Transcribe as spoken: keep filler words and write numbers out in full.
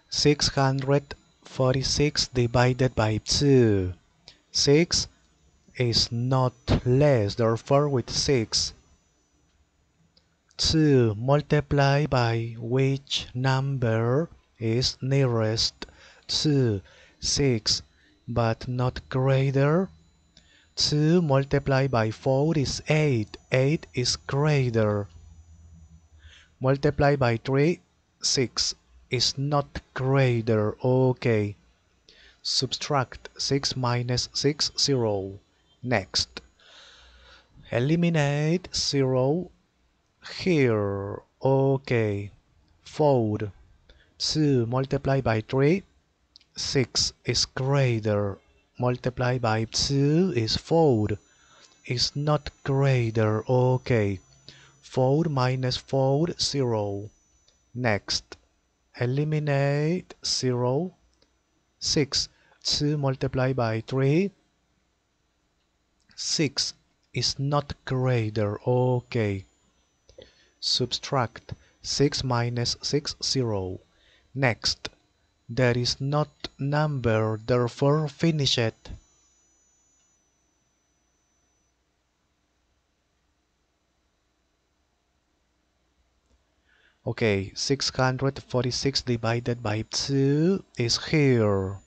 six hundred forty-six divided by two. six is not less, therefore with six. two multiplied by which number is nearest to six but not greater? two multiplied by four is eight. eight is greater. Multiplied by three, six is not greater. Okay. Subtract six minus six, zero. Next. Eliminate zero here. Okay. four. two multiplied by three, six is greater. Multiplied by two is four. Is not greater. Okay. four minus four, zero. Next. Eliminate zero. six. two multiplied by three. six is not greater. Okay. Subtract six minus six, zero. Next. There is not number, therefore finish it. Okay, six hundred forty-six divided by two is here.